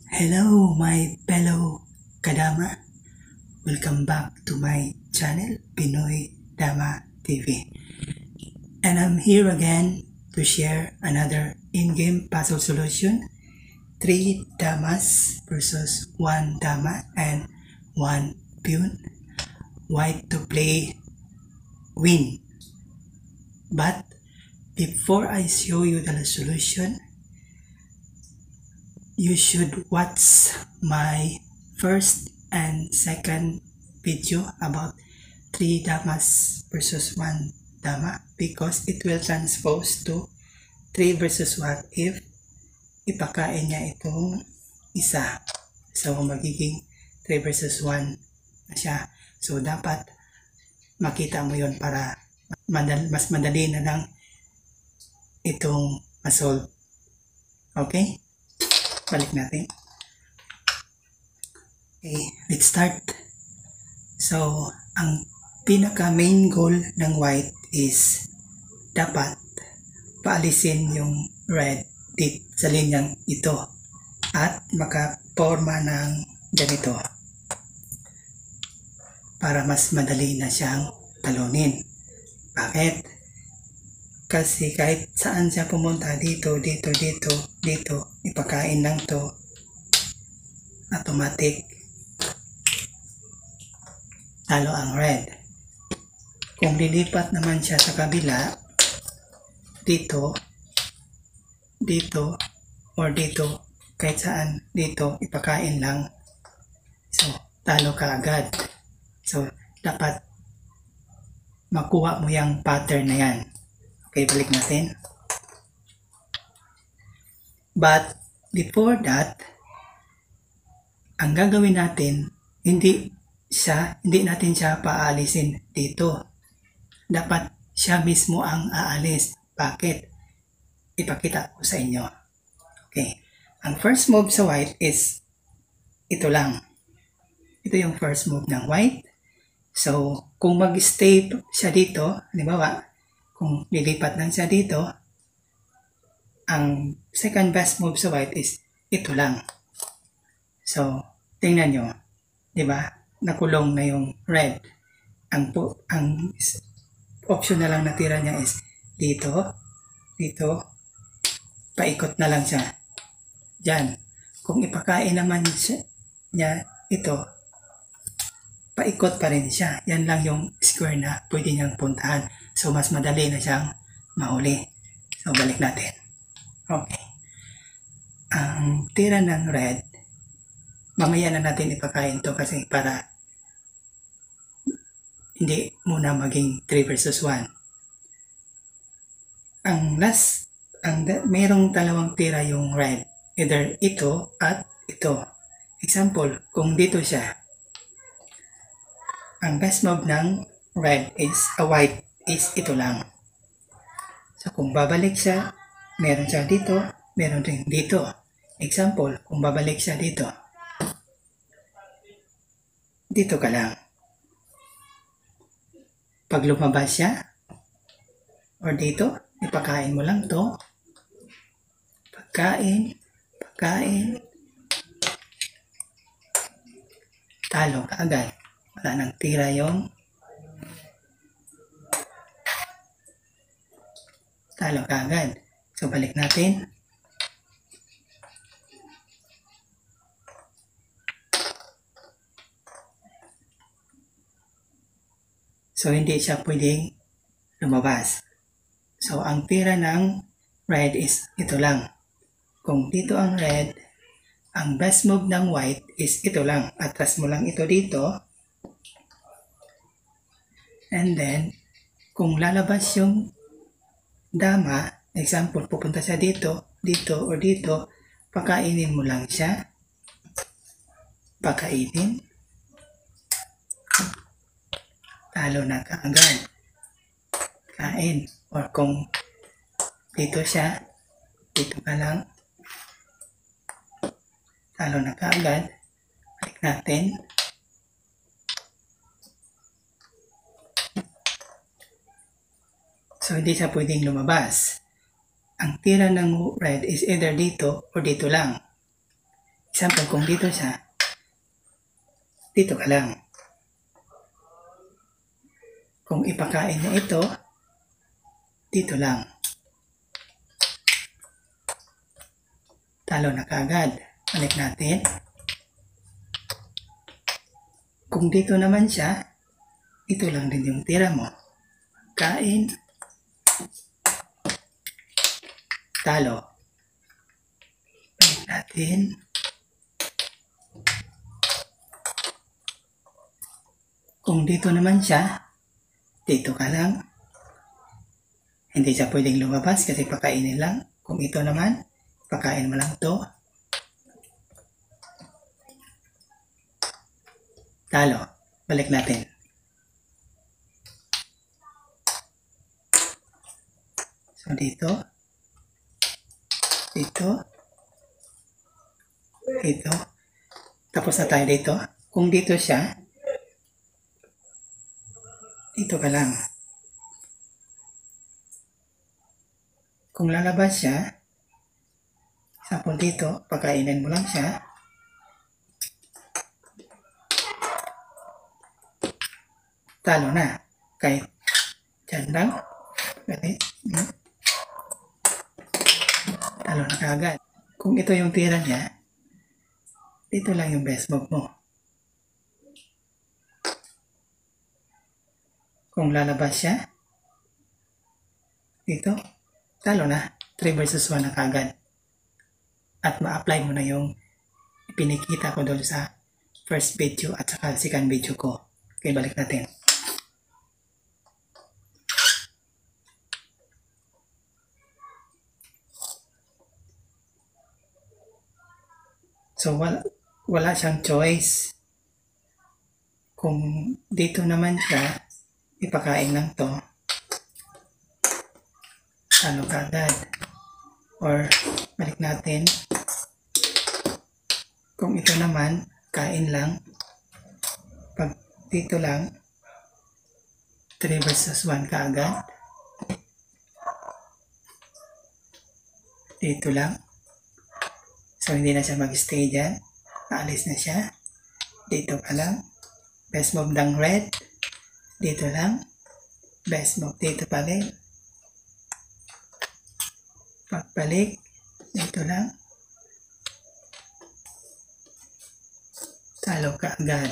Hello, my fellow Kadama. Welcome back to my channel, Pinoy Dama TV. And I'm here again to share another in-game puzzle solution. 3 damas versus 1 dama and 1 peon. White to play win. But before I show you the solution, you should watch my first and second video about 3 damas versus 1 dama because it will transpose to 3 versus 1 if ipakain niya itong isa. So magiging 3 versus 1 na siya. So dapat makita mo yon para mas madali na lang itong masolve. Okay? Balik natin. Okay, let's start. So, ang pinaka main goal ng white is dapat paalisin yung red sa linyang ito at makaporma ng ganito para mas madali na siyang talunin. Bakit? Kasi kahit saan siya pumunta, dito, ipakain lang to, automatic talo ang red. Kung lilipat naman siya sa kabila, dito, or dito, kahit saan, dito, ipakain lang. So, talo ka agad. So, dapat makuha mo yung pattern na yan. Okay, balik natin. But, before that, ang gagawin natin, hindi natin siya paalisin dito. Dapat siya mismo ang aalis. Bakit? Ipakita ko sa inyo. Okay. Ang first move sa white is ito lang. Ito yung first move ng white. So, kung mag-stay siya dito, halimbawa, kung lilipat lang siya dito, ang second best move sa white is ito lang. So, tingnan nyo. Diba? Nakulong na yung red. Ang option na lang natira niya is dito, paikot na lang siya. Diyan. Kung ipakain naman niya ito, paikot pa rin siya. Yan lang yung square na pwede niyang puntahan. So, mas madali na siyang mahuli. So, balik natin. Okay. Ang tira ng red, mamaya na natin ipakain to kasi para hindi muna maging 3 versus 1. Mayroong dalawang tira yung red. Either ito at ito. Example, kung dito siya, ang best move ng white is ito lang. So, kung babalik siya, meron siya dito, meron rin dito. Example, kung babalik siya dito, dito ka lang. Pag lumabas siya, or dito, ipakain mo lang to. Pagkain, talo ka agad. Wala nang tira yung talo ka agad. So, balik natin. So, hindi siya pwedeng lumabas. So, ang tira ng red is ito lang. Kung dito ang red, ang best move ng white is ito lang. Atras mo lang ito dito. And then, kung lalabas yung dama, example, pupunta siya dito, or dito, pakainin mo lang siya. Pakainin. Talo na kaagad. Kain. Or kung dito siya, dito ka lang. Talo na kaagad. Balik natin. So, hindi siya pwedeng lumabas. Ang tira ng red is either dito or dito lang. Example, kung dito siya, dito ka lang. Kung ipakain niya ito, dito lang. Talo na kaagad. Balik natin. Kung dito naman siya, ito lang din yung tira mo. Kain. Talo. Balik natin. Kung dito naman siya, dito ka lang. Hindi siya pwedeng lumabas kasi pakainin lang. Kung ito naman, pakain mo lang to. Talo. Balik natin. So, dito. Dito. Dito. Tapos na tayo dito. Kung dito siya, dito ka lang. Kung lalabas siya, sample dito, pakainin mo lang siya. Talo na. Kahit dyan lang. Talo na kaagad. Kung ito yung tira niya, dito lang yung best move mo. Kung lalabas siya, dito, talo na. 3 versus 1 na kaagad. At ma-apply mo na yung pinikita ko doon sa first video at saka second video ko. Okay, balik natin. So, wala siyang choice. Kung dito naman siya, ipakain lang to. Talo kaagad. Or, balik natin. Kung ito naman, kain lang. Pag dito lang, 3 versus 1 kaagad. Dito lang. So, hindi na siya mag-stay dyan. Aalis na siya. Dito ka lang. Best move ng red. Dito lang. Best move dito pa rin. Pagbalik. Dito lang. Talo ka agad.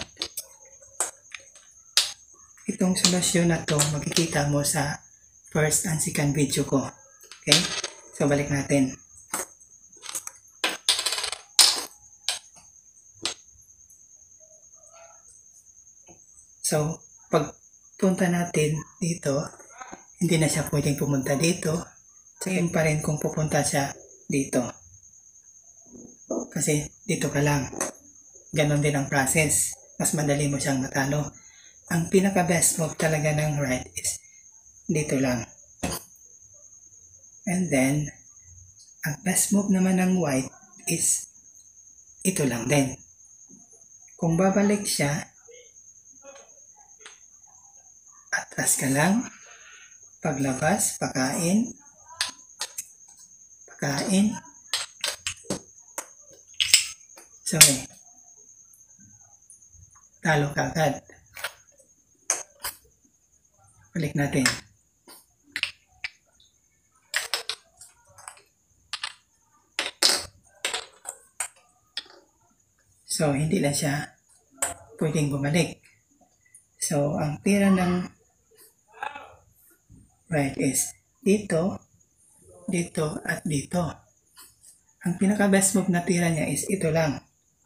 Itong solusyon na to makikita mo sa first and second video ko. Okay? So, balik natin. So, pagpunta natin dito, hindi na siya pwedeng pumunta dito. Same pa rin kung pupunta siya dito. Kasi dito ka lang. Ganon din ang process. Mas madali mo siyang matalo. Ang pinaka-best move talaga ng right is dito lang. And then, ang best move naman ng white is ito lang din. Kung babalik siya, atras ka lang. Paglabas, pakain. Pakain. Sorry. Talo ka agad. Balik natin. So, hindi na siya pwedeng bumalik. So, ang tira ng right is dito, dito, at dito. Ang pinaka-best move na tira niya is ito lang.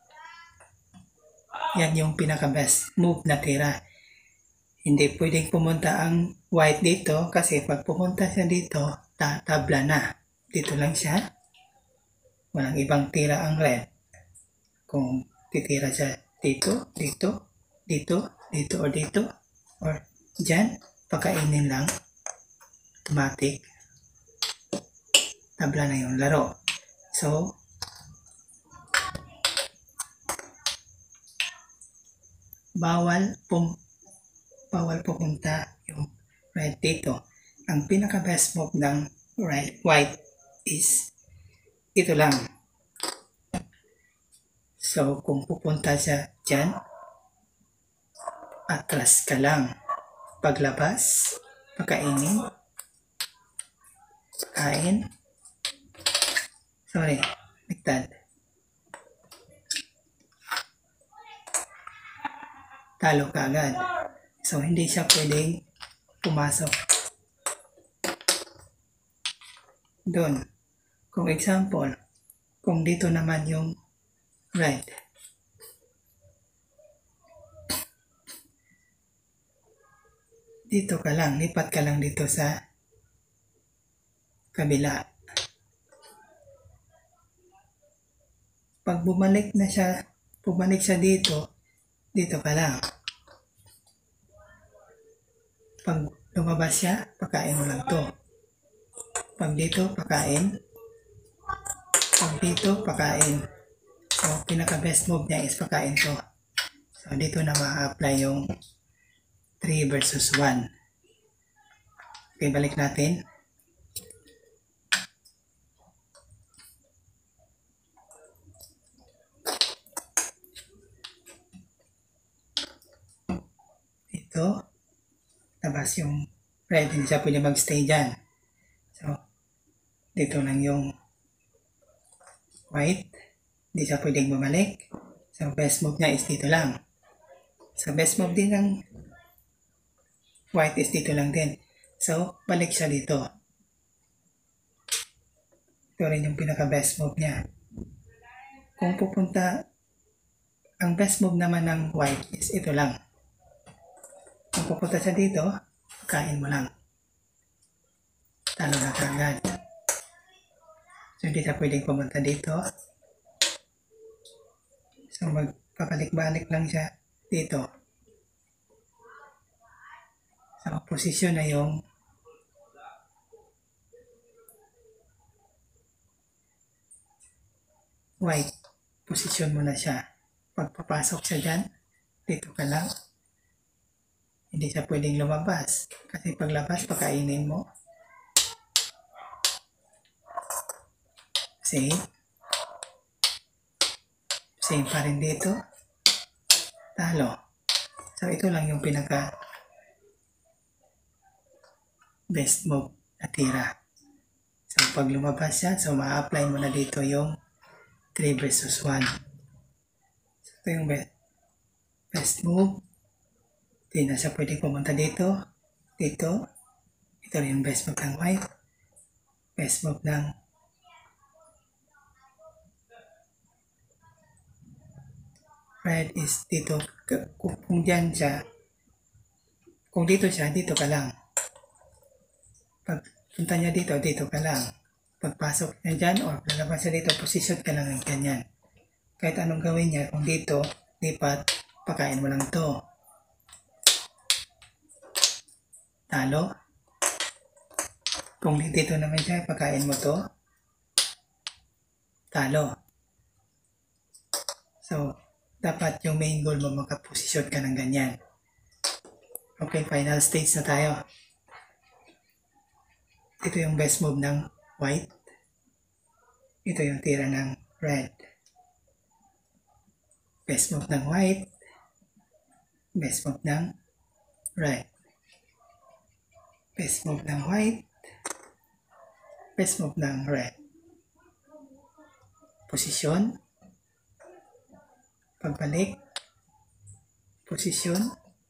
Yan yung pinaka-best move na tira. Hindi pwedeng pumunta ang white dito kasi pag pumunta siya dito, tatabla na. Dito lang siya. Walang ibang tira ang red. Kung titira siya dito, dito, dito, dito, or dito, or dyan, pakainin lang. Automatic. Tabla na yung laro. So, bawal pupunta yung red dito. Ang pinaka-best move ng white is ito lang. So, kung pupunta siya dyan, atras ka lang. Paglabas, pakainin, kain, bigtad. Talo ka agad. So, hindi siya pwedeng pumasok doon. Kung example, kung dito naman yung red, dito ka lang, lipat ka lang dito sa kabila. Pag bumalik siya dito, dito ka lang. Pag lumabas siya, pakain mo lang to. Pag dito, pakain. Pag dito, pakain. So, pinaka-best move niya is pakain to. So, dito na ma-apply yung 3 versus 1. Okay, balik natin. Ito, labas yung red, hindi siya pwede magstay dyan. So, dito lang yung white, hindi siya pwedeng bumalik. So, best move niya is dito lang. So, best move din ng white is dito lang din. So, balik siya dito. Ito rin yung pinaka-best move niya. Kung pupunta, ang best move naman ng white is ito lang. Kung pupunta siya dito, kain mo lang. Talo na kagad. So, hindi siya pwedeng pumunta dito. So, magpapalik-balik lang siya dito. So, posisyon na yung white. Posisyon mo na siya. Pagpapasok siya dyan, dito ka lang. Hindi siya pwedeng lumabas. Kasi paglabas, pakainin mo. Same. Same pa rin dito. Talo. So, ito lang yung pinaka best move na tira. So, pag lumabas siya, so ma-apply mo na dito yung 3 versus 1. So, ito yung best move. Hindi na siya pwede pumunta dito. Dito. Ito rin yung best move ng white. Best move ng red is dito. Kung dyan siya, kung dito siya, dito ka lang. Pag punta niya dito, dito ka lang. Pagpasok niya dyan or lalabas siya dito, position ka lang ng ganyan. Kahit anong gawin niya, kung dito, lipat, pakain mo lang to. Talo. Kung dito naman siya, pakain mo to. Talo. So, dapat yung main goal mo makaposisyon ka ng ganyan. Okay, final stage na tayo. Ito yung best move ng white. Ito yung tira ng red. Best move ng white. Best move ng red. Best move ng white. Best move ng red. Posisyon. Pagbalik. Posisyon.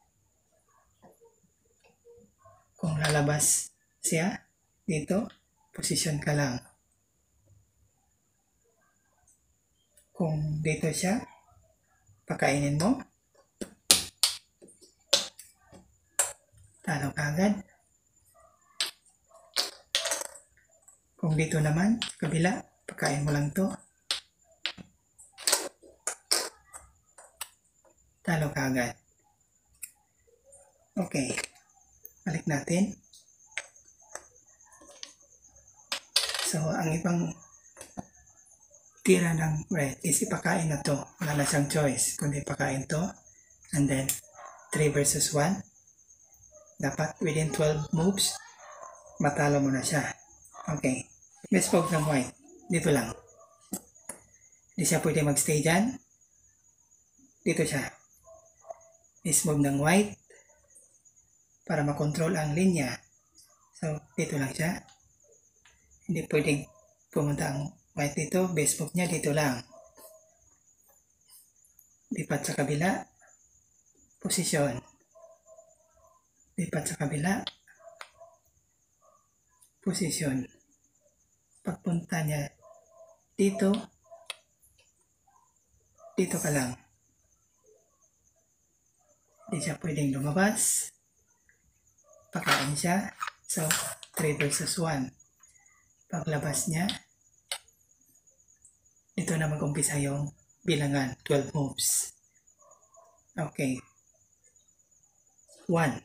Kung lalabas siya dito, posisyon ka lang. Kung dito siya, pakainin mo. Talo ka agad. Kung dito naman, kabila, pakain mo lang to. Talo ka agad. Okay. Balik natin. So, ang ibang tira ng red is ipakain na to. Wala na siyang choice. Kundi pakain to. And then, 3 versus 1. Dapat within 12 moves, matalo mo na siya. Okay. Best move ng white. Dito lang. Hindi siya pwede magstay dyan. dito siya. Is move ng white para makontrol ang linya. So, dito lang siya. Hindi pwedeng pumunta ang white dito. Base move niya dito lang. Lipat sa kabila. Posisyon. Lipat sa kabila. Posisyon. Pagpunta niya dito, dito ka lang. Hindi siya pwedeng lumabas. Pakain siya. So, 3 versus 1. Paglabas niya, dito na mag-umpisa yung bilangan, 12 moves. Okay. 1.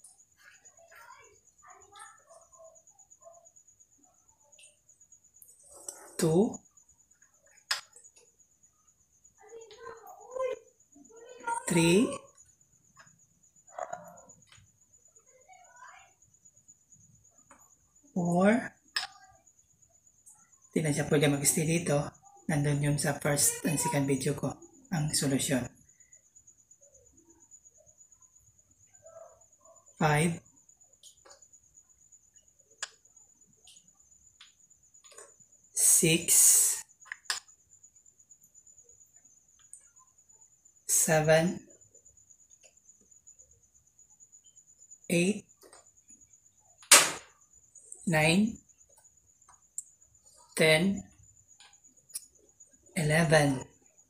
2. 3. 4. Hindi na siya pwede mag-stay dito. Nandun yun sa first and second video ko, ang solusyon. 5. 6. 7. 8. 9. 10. 11.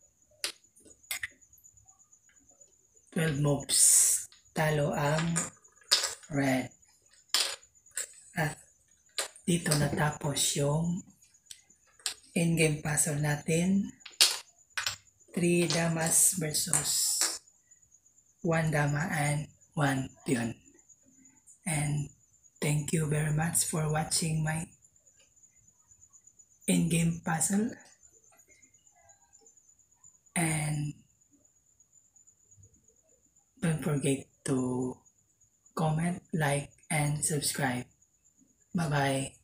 12 moves. Talo ang red. At dito natapos yung in-game puzzle natin. 3 damas versus 1 dama and 1 peon. And thank you very much for watching my in-game puzzle. And don't forget to comment, like, and subscribe. Bye-bye.